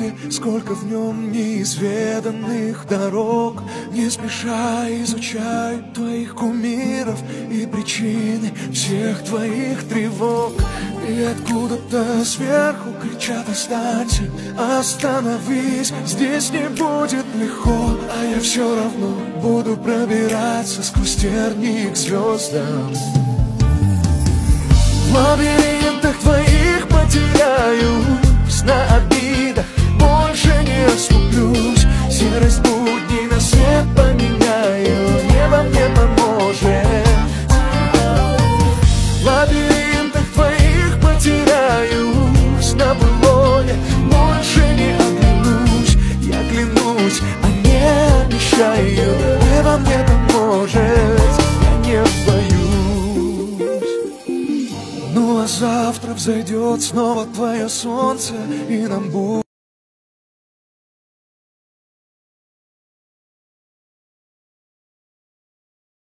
мире, сколько в нем неизведанных дорог. Не спеша изучай твоих кумиров и причины всех твоих тревог. И откуда-то сверху кричат: останься, остановись, здесь не будет легко. А я все равно буду пробираться сквозь тернии к звездам. В лабиринтах твоих потеряюсь, на обидах больше не оступлюсь. Серость будней на свет поменяю, небо мне поможет. В лабиринтах твоих потеряюсь, на былое больше не оглянусь. Я клянусь, а не обещаю, небо мне поможет, я не боюсь. Ну а завтра взойдет снова твое солнце, и нам будет